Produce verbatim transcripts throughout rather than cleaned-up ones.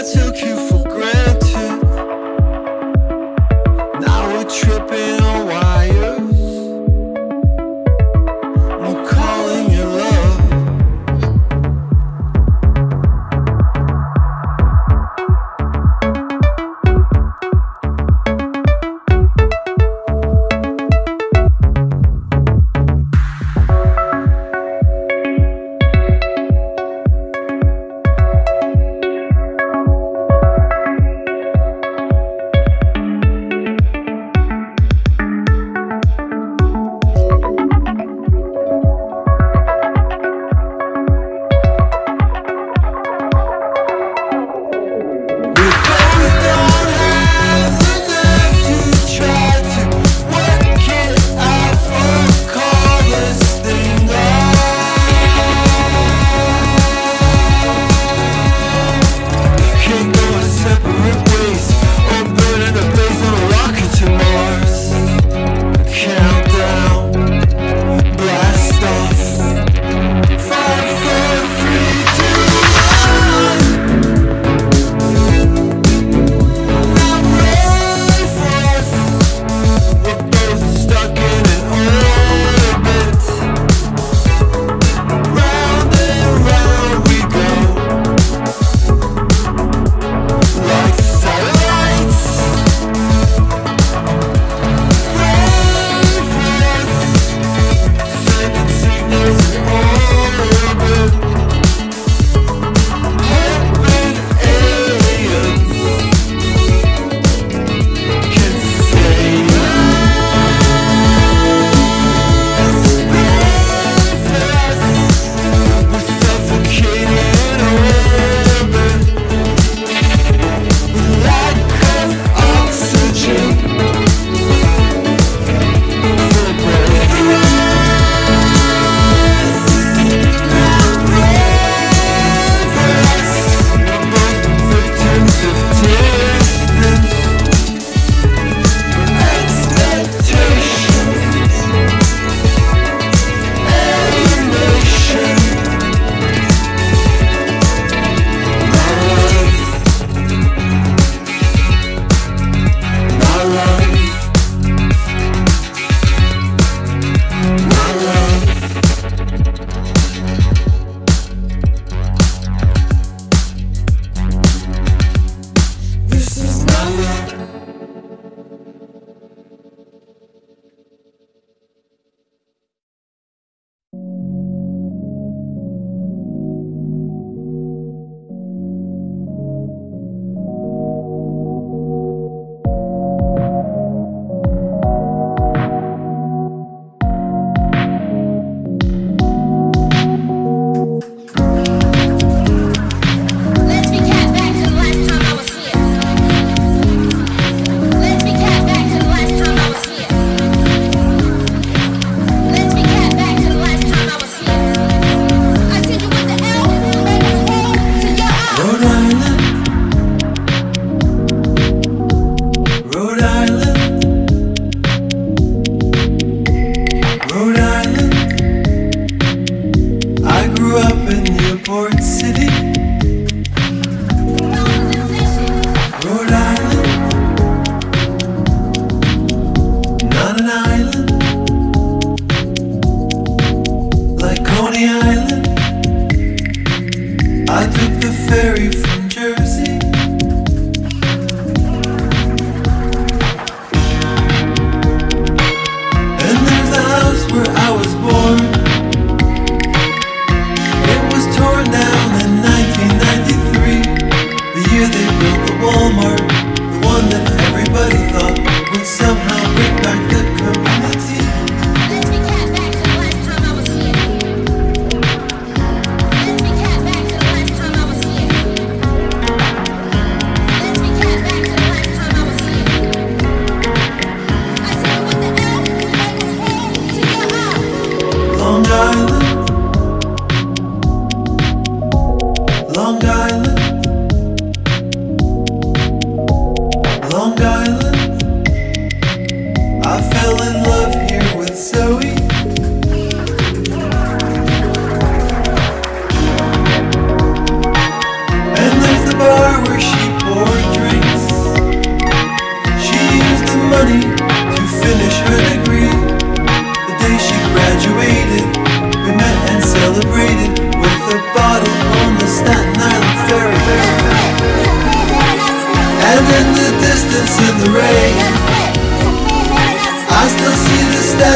Long Island,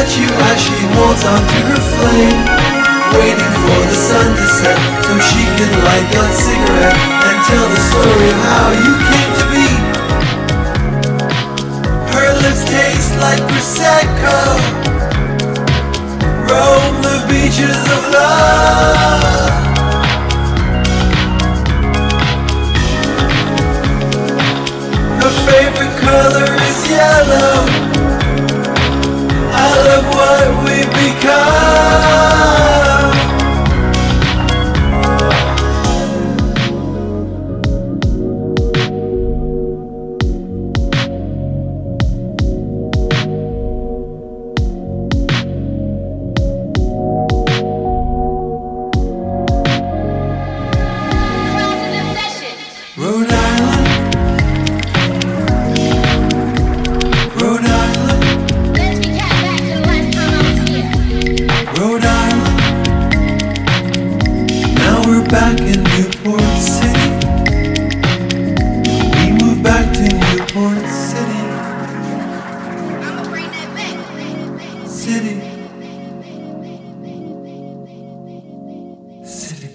statue as she holds onto her flame, waiting for the sun to set so she can light that cigarette and tell the story of how you came to be. Her lips taste like Prosecco, roam the beaches of love. Her favorite color is yellow. I love what we've become. Rhode Island, Rhode Island, Let's recap back to the last time I was here. Rhode Island. Now we're back in Newport City. We moved back to Newport City. I'ma bring that back. City. City.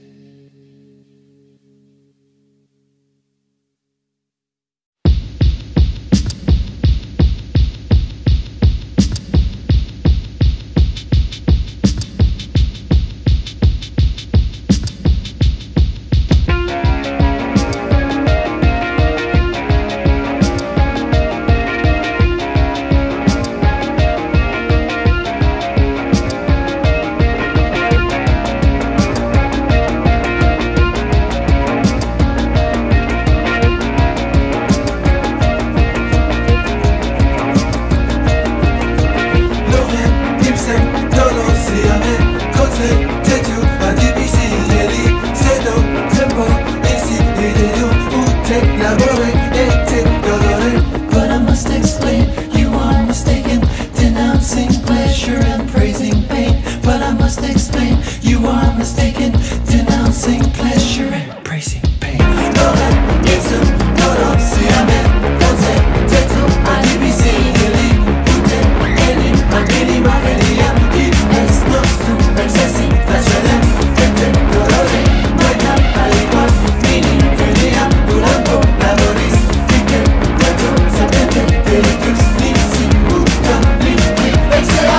Lorem Ipsum, Dolo, Siame, Kote, Tetu, Adibisi, Yeli, Sedo, Tempo, Esi, Ideo, Ute, Labore, Ete, Dolore. But I must explain, you are mistaken, denouncing pleasure and praising pain. But I must explain, you are mistaken, denouncing pleasure and praising pain. Lorem Ipsum, Dolo, Siame, Kote, Tetu, Adibisi, Yeli, Ute, Eli, Adini, Marelia, Es nostrum, Exessi, Fascelem, Ete, Dolore, Moita, Aliquan, Mini, Felia, Durango, Laboris, Ike, Tetu, Sapete, Delitus, Nisi, Uta, Liti, Exea.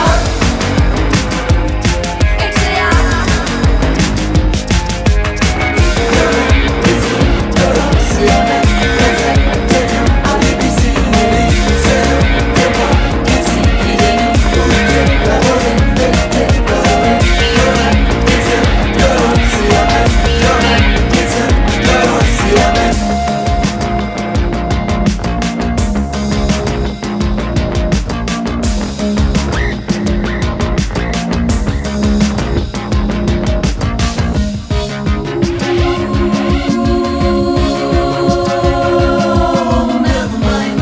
Never mind.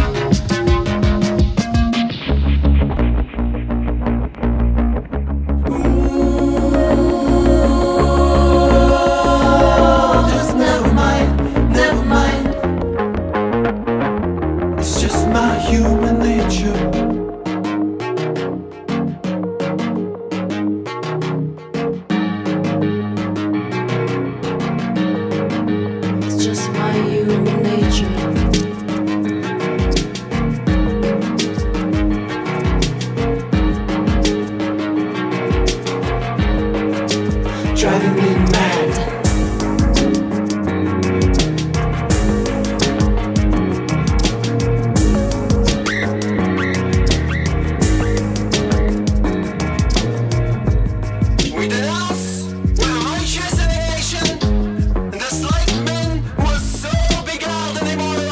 Just never mind, never mind. It's just my human nature. It's just my human nature. Driving me mad. We denounce with a righteous indignation the slight men who are so beguiled anymore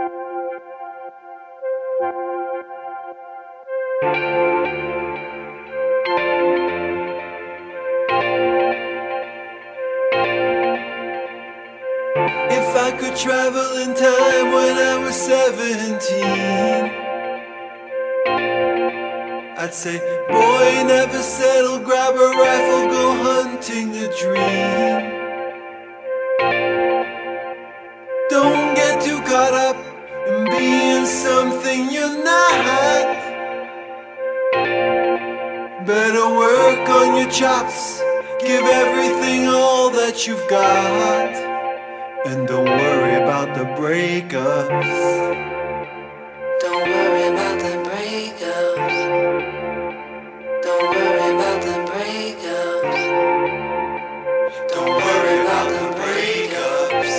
If I could travel in time when I was seventeen, I'd say, boy, never settle, grab a rifle, go hunting a dream. Don't get too caught up in being something you're not. Better work on your chops, give everything all that you've got. And don't worry about the breakups. Don't worry about the breakups. Don't worry about the breakups. Don't worry about the breakups.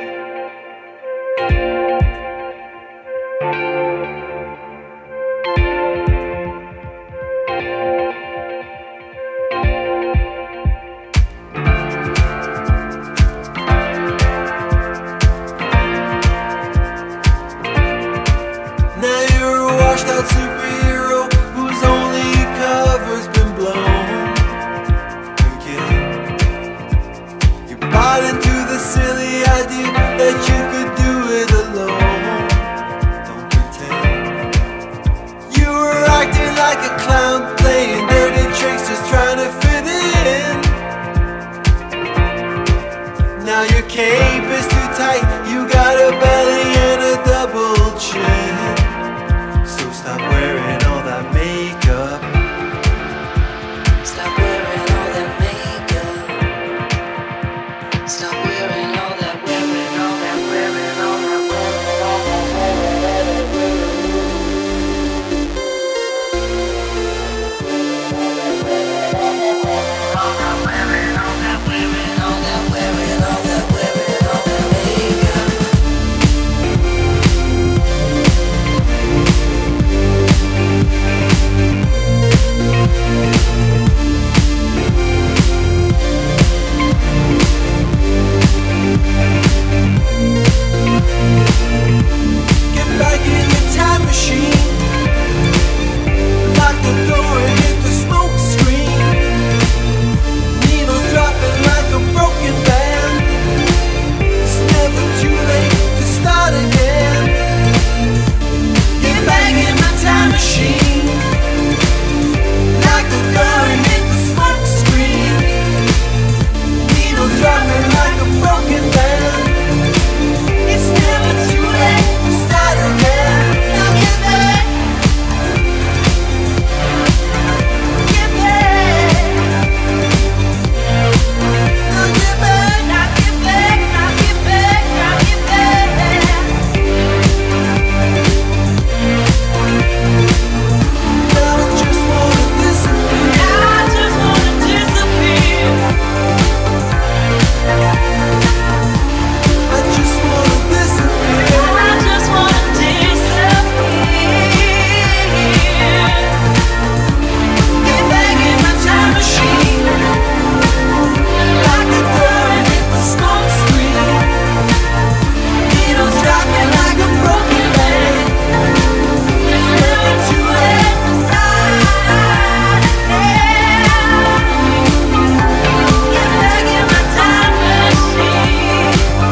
That superhero whose only cover's been blown again. You bought into the silly idea that you could do it alone. Don't pretend. You were acting like a clown, playing dirty tricks, just trying to fit in. Now your cape is too tight, you got a belly and a double chin. Stop wearing all that makeup. Stop wearing all that makeup. Stop wearing all that, wearing all that, wearing all that, wearing all that, wearing all that, wearing all that, wearing all that, wearing all that makeup. Get back in the time machine, lock the door and hit the smoke screen. Needles dropping like a broken band. It's never too late to start again. Get back in the time machine, lock the door and hit the smoke screen. Needles dropping like a broken band. It's never too late to start again. Now get back, get back. Now get back, now get back, now get back, now get back. Now I just wanna disappear. Now I just wanna disappear. I just wanna disappear. I just wanna disappear. Get back in my time machine, lock the door and hit the smoke screen. Needles dropping like a broken band. It's never too late to start again. Get back in my time machine.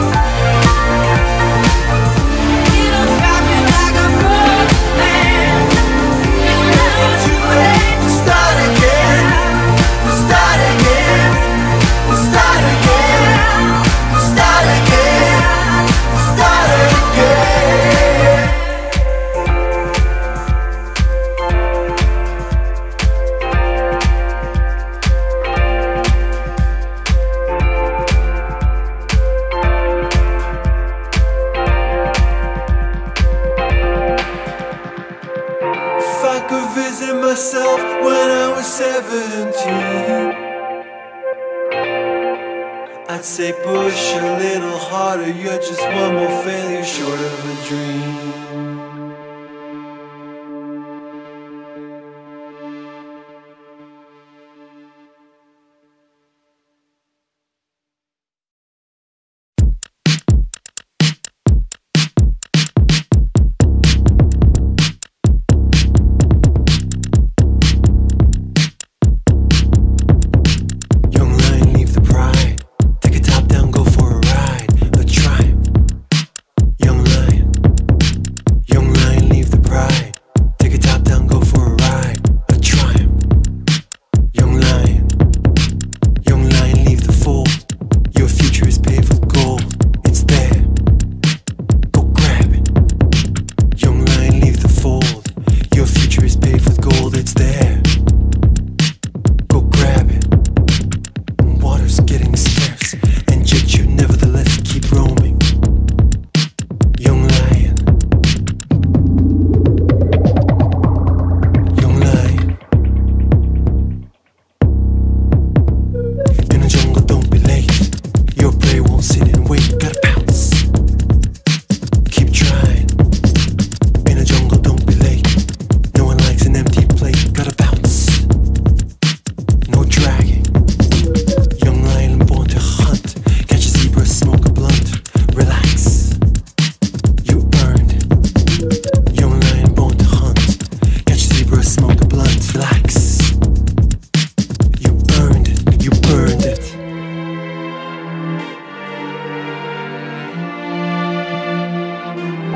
Needles dropping like a broken band. It's never too late to start again. To start again. To start again. To start again. To start again. If I could visit myself when I was seventeen, I'd say push a little harder, you're just one more failure short of a dream.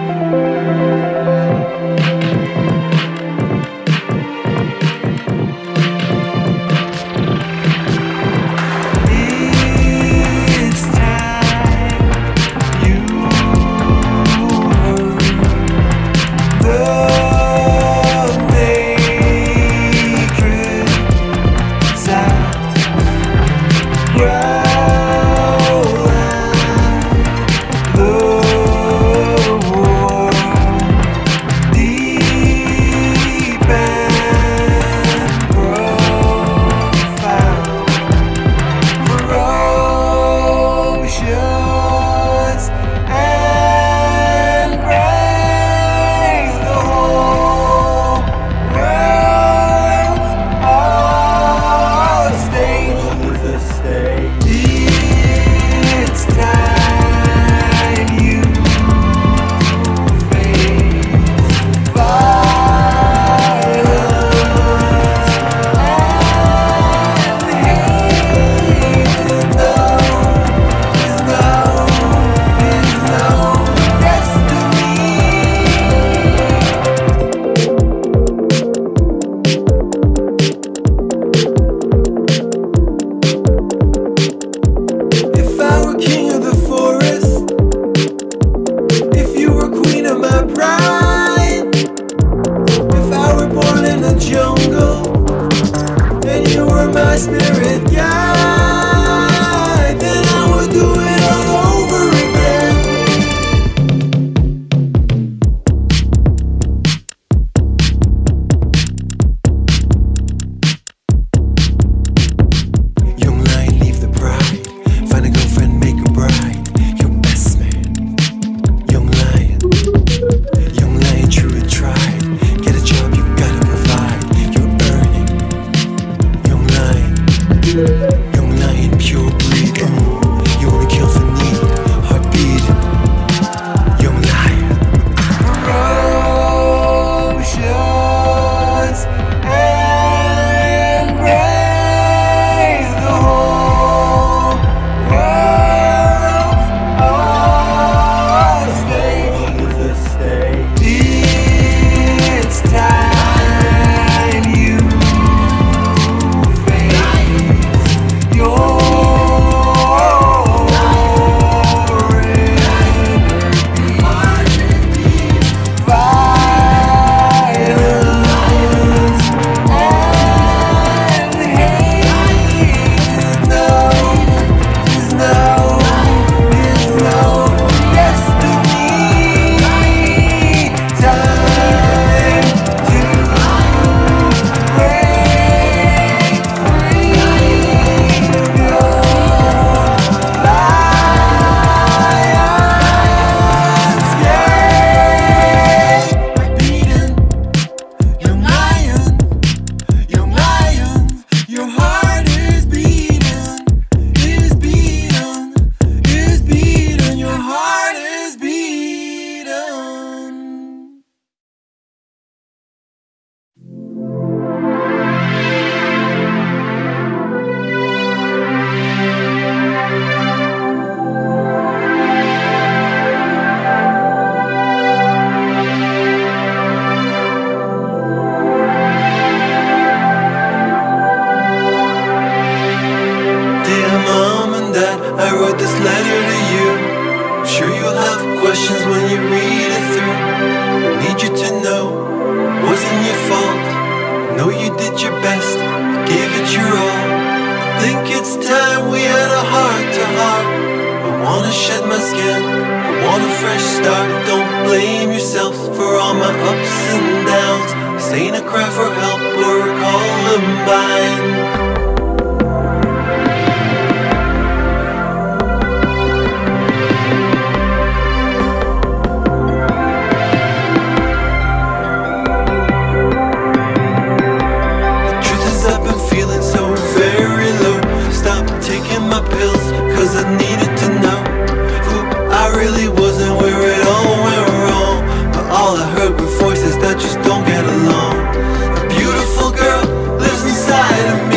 Voices that just don't get along. A beautiful girl lives inside of me.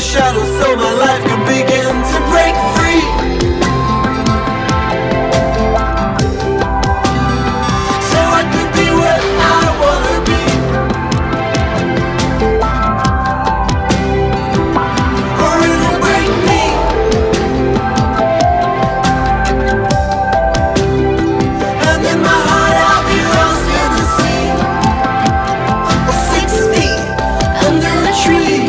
shadow so my life can begin to break free. So I can be what I wanna be. Or it'll break me. And in my heart I'll be lost in the sea, or six feet under a tree.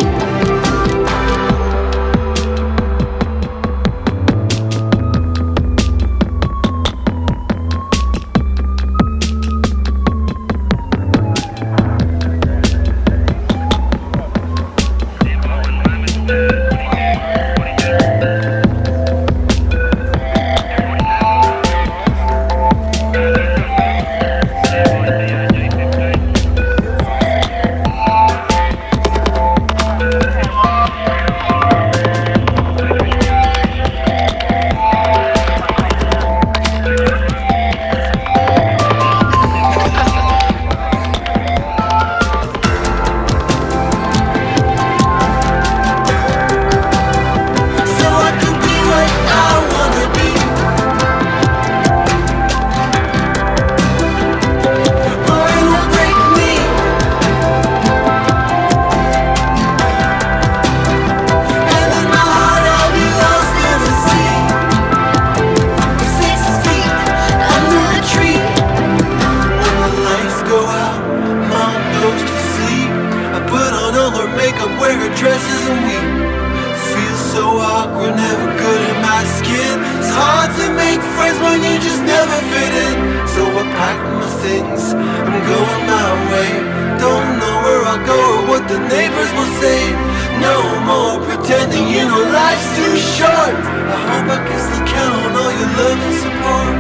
So I can be what I wanna be. Or it'll break me. And in my heart I'll be lost in the sea, six feet under a tree. When the lights go out, Mom goes to sleep. I put on all her makeup, wear her dresses, and we feel so awkward, never good in my skin. It's hard to make friends when you just never fit in. So I pack my things, I'm going my way. Don't know where I'll go or what the neighbors will say. No more pretending, you know life's too short. I hope I can still count on all your love and support.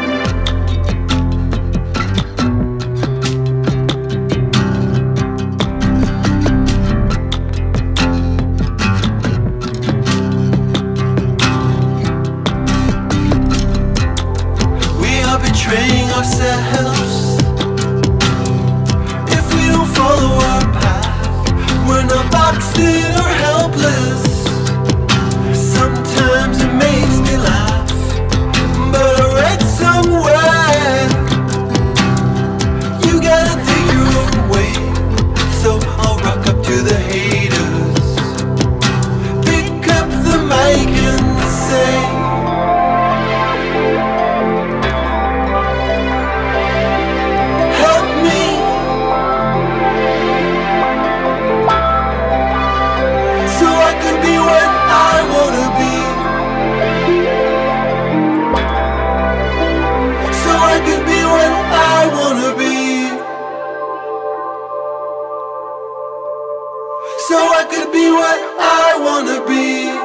We are betraying ourselves if we don't follow our path. We're not boxed in or helpless. Sometimes it makes me laugh, but I read somewhere you gotta dig your own way. So I'll rock up to the haters, pick up the mic and say, help me. So I can be what I wanna be. So I can be what I wanna be. So I could be what I wanna be.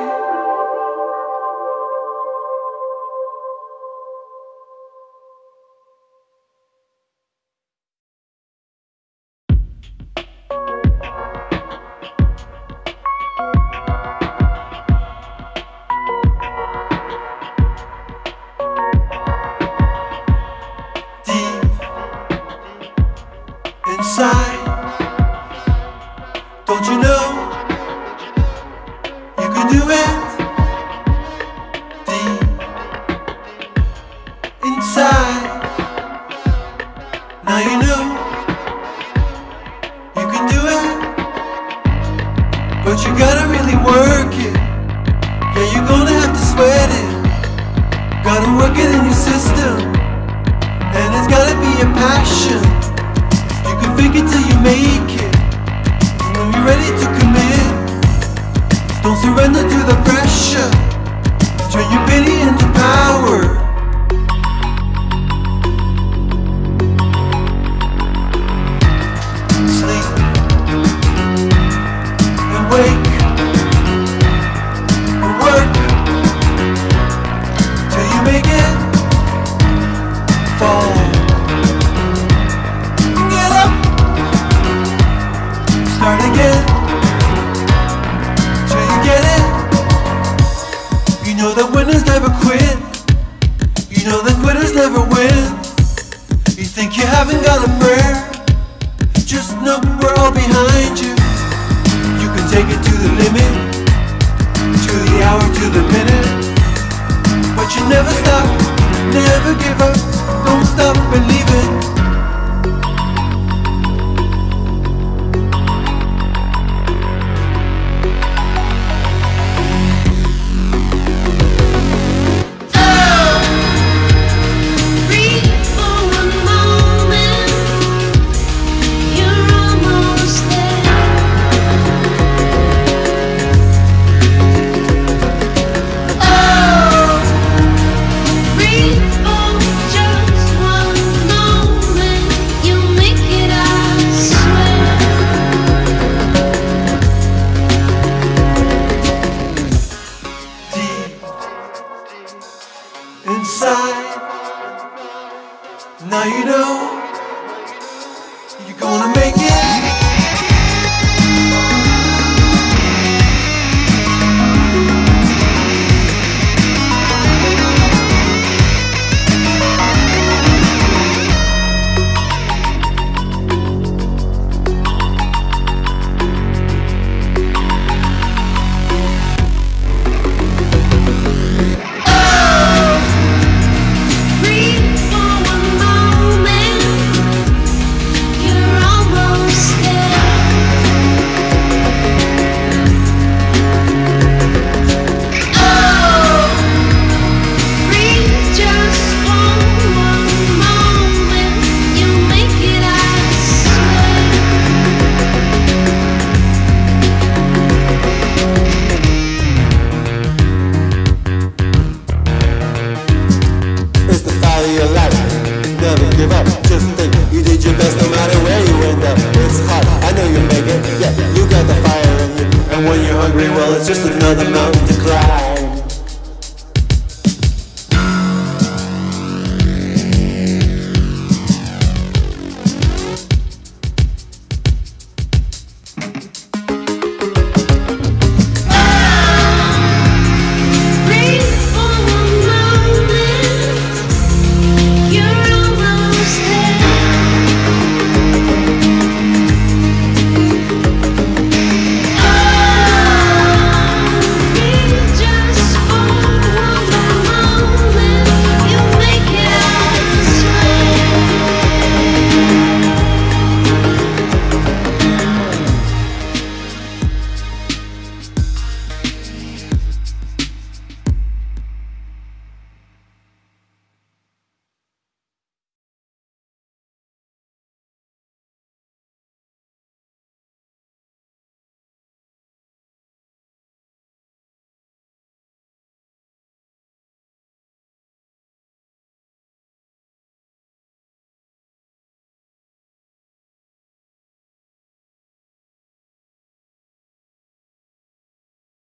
Deep inside, don't you know you can do it? Deep inside, now you know you can do it. But you gotta really work it. Yeah, you're gonna have to sweat it. Gotta work it in your system, and it's gotta be a passion. You can fake it till you make it. When you're ready to commit, don't surrender to the pressure. Turn your pity into power. Sleep and wake and work till you make it. Fall, get up, start again till you get it. You know that winners never quit. You know that quitters never win. You think you haven't got a prayer? Just know we're all behind you. You can take it to the limit. the minute. But you never stop, never give up, don't stop believing. Now you know you're gonna make it. When you're hungry, well, it's just another mountain to climb.